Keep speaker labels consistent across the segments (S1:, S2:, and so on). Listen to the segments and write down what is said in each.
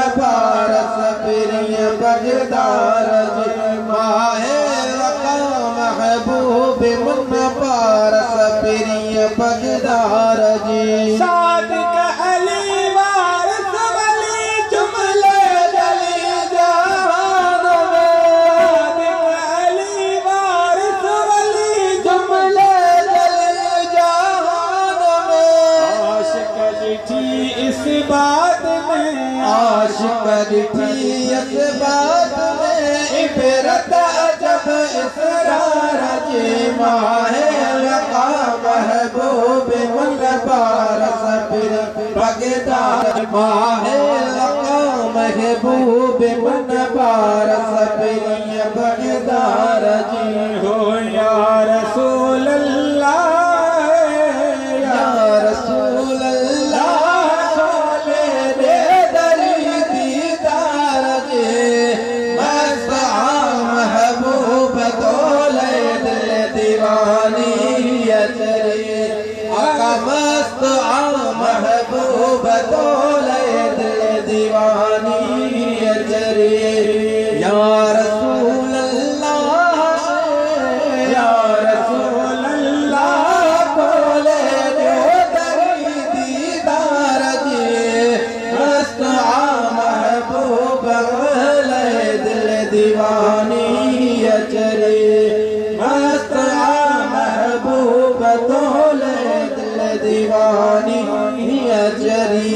S1: پارس پری بغدار جی ماہ رقا محبوب من پارس پری بغدار جی
S2: صادق علی وارث ولی جملے دلی جہان میں صادق علی وارث ولی
S1: جملے دلی جہان میں
S2: عاشق لٹھی اس بات میں
S1: عاشق لٹھی اس بات میں عبرت عجب اسرار جی ماہ رقا محبوب من پارس پری بغدار ماہ رقا محبوب من پارس پری بغدار جی
S2: ہو یا رسول اللہ
S1: یا رسول اللہ کھولے دے دری دیدار جی مست محبوب دولے دل دیوانی اجری آقا مست محبوب دولے دل دیوانی اجری یا رسول اللہ یا رسول اللہ کھولے دے دری دیدار جی مست محبوب دولے دل دیوانی اجری مست محبوب دولے دل دیوانی اجری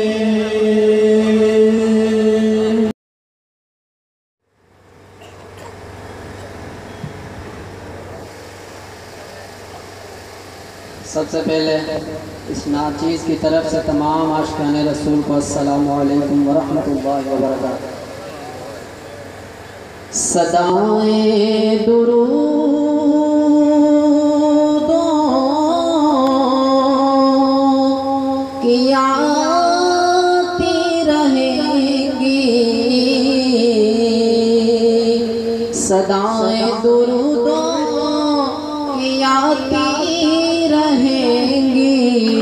S3: سب سے پہلے اس ناچیز کی طرف سے تمام عاشقان رسول کو السلام علیکم ورحمۃ اللہ وبرکاتہ۔ صدائیں درودوں کی آتی رہیں گی، صدائیں درودوں کی آتی رہیں گی،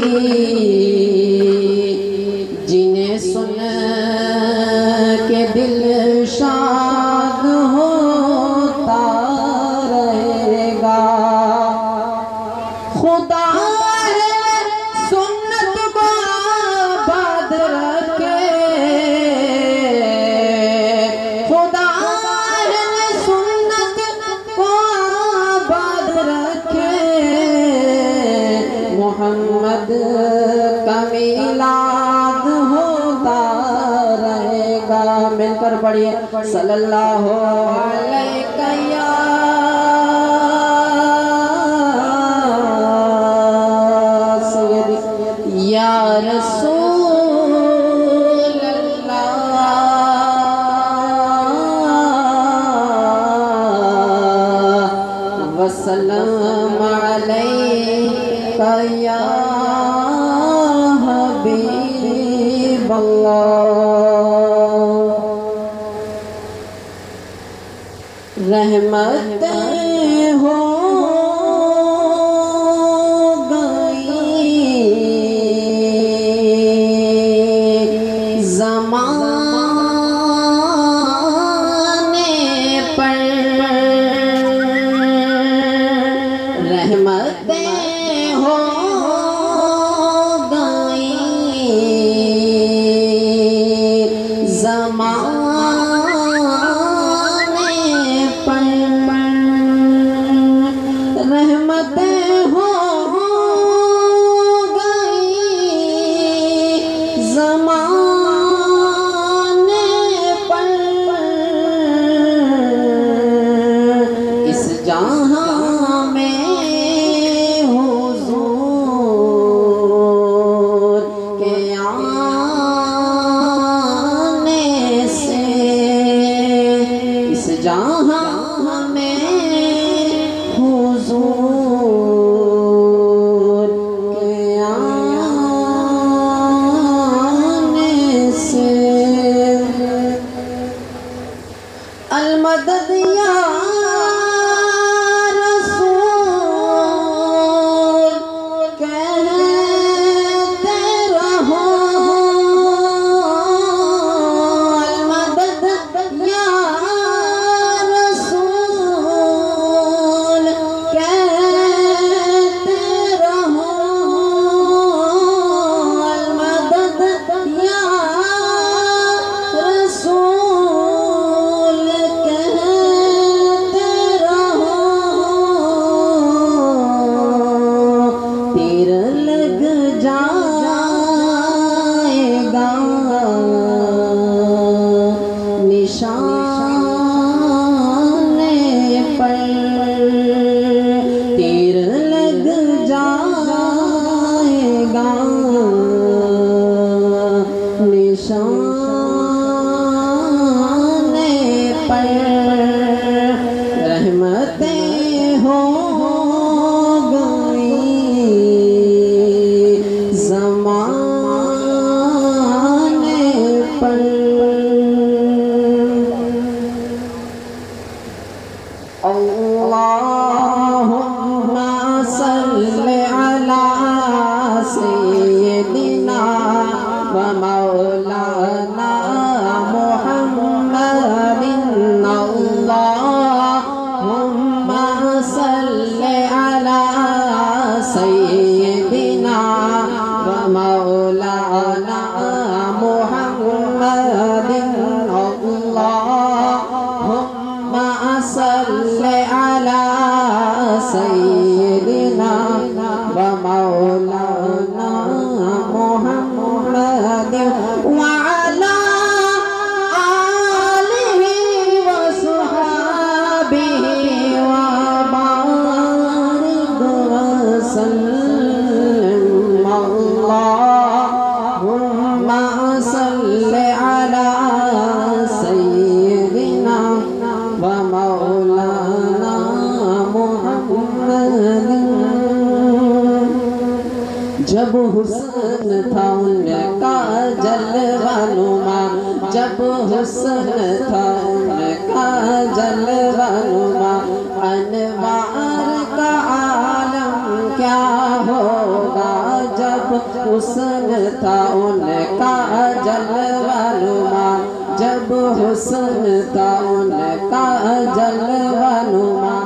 S3: جنہیں سن کے دل شاد ہوتا رہے گا۔ خدا ہے سنت کو آباد رکھے، خدا ہے سنت کو آباد رکھے، محمد کا میلاد ہوتا رہے گا۔ مل کر پڑھیے صلی اللہ علیہ یا سیدی یا رسول اللہ وسلم علیہ یا حبیب اللہ۔ رحمتیں ہو گئی زمانے پر، رحمتیں ہو گئی زمانے پر، رحمتیں ہو گئی زمانے پر، اس جہاں میں حضور کے آنے سے، اس جہاں میں حضور کے آنے سے، المدد یا رسول کہتے رہو، شان پر رحمتیں ہو گئی زمانے پر اللہم صلی علی سیدنا و مولانا محمد اللہم صلی علی سیدنا و مولانا محمد اللہم صلی علی سیدنا و مولانا محمد وعلى آلہ وصحبہ وبارک وسلم اللہم صلی علی سیدنا و مولانا محمد جب حسن تھا ان کا جلوہ نما جب حسن تھا ان کا جلوہ نما انوار کا عالم کیا ہوگا جب حسن تھا ان کا جلوہ نما جب حسن تھا ان کا جلوہ نما